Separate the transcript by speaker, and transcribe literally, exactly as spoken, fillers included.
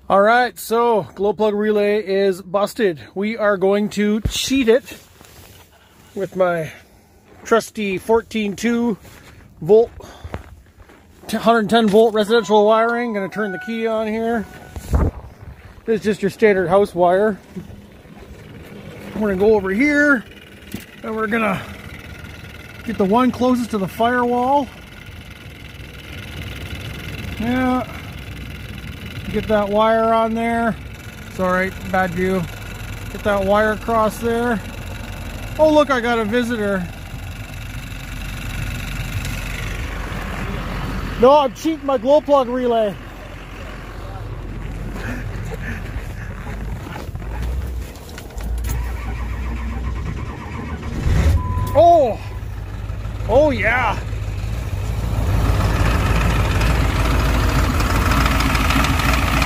Speaker 1: All right, so glow plug relay is busted. We are going to cheat it with my trusty fourteen two volt, one hundred ten volt residential wiring. Gonna turn the key on here. This is just your standard house wire. We're gonna go over here and we're gonna get the one closest to the firewall. Yeah. Get that wire on there. Sorry, bad view. Get that wire across there. Oh look, I got a visitor. No, I'm cheating my glow plug relay. Oh, oh yeah.